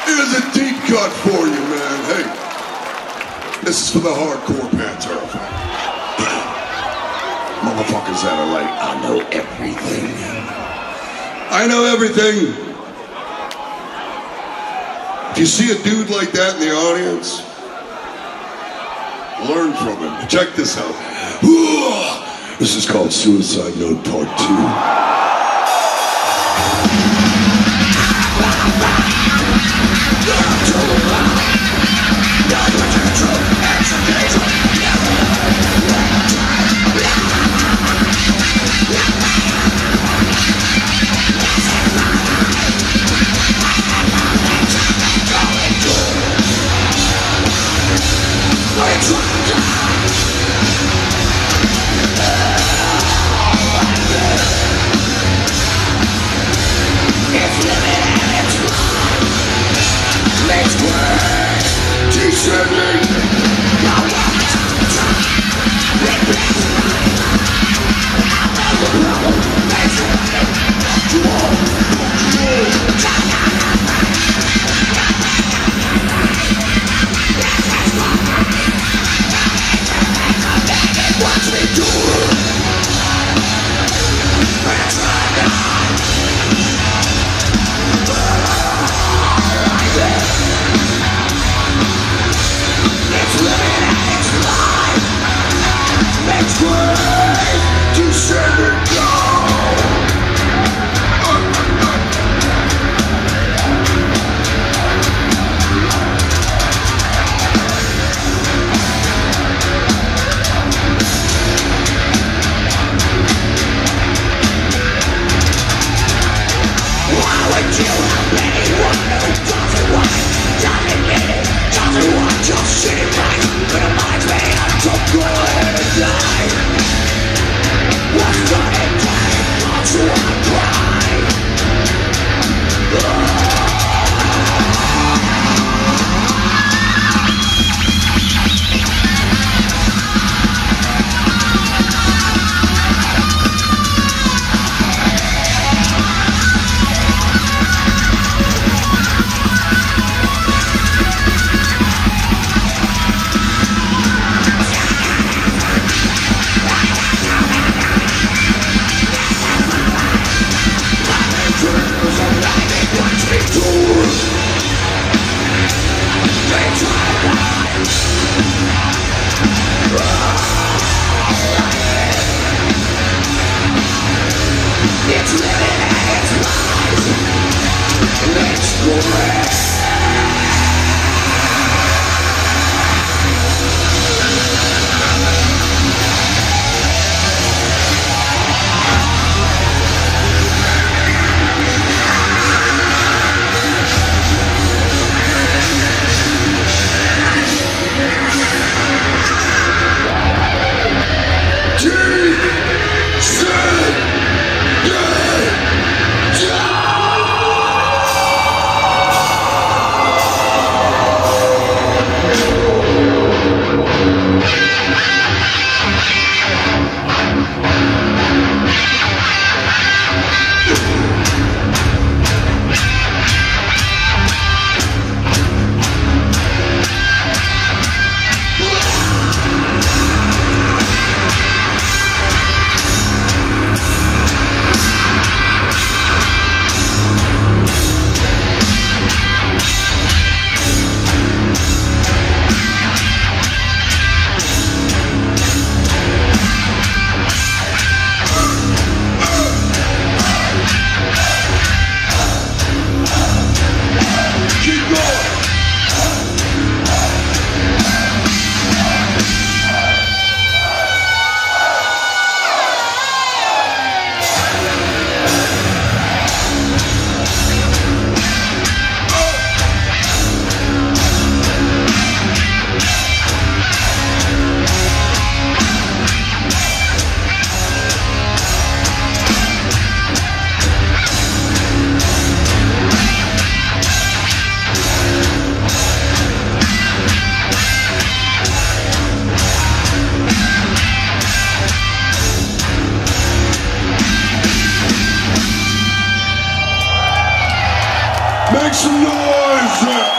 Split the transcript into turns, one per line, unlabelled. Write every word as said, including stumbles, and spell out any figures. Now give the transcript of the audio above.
Here's a deep cut for you, man. Hey, this is for the hardcore Pantera fan. Motherfuckers that are like, I know everything. I know everything. If you see a dude like that in the audience, learn from him. Check this out. This is called Suicide Note Part two. Make some noise! Yes, sir.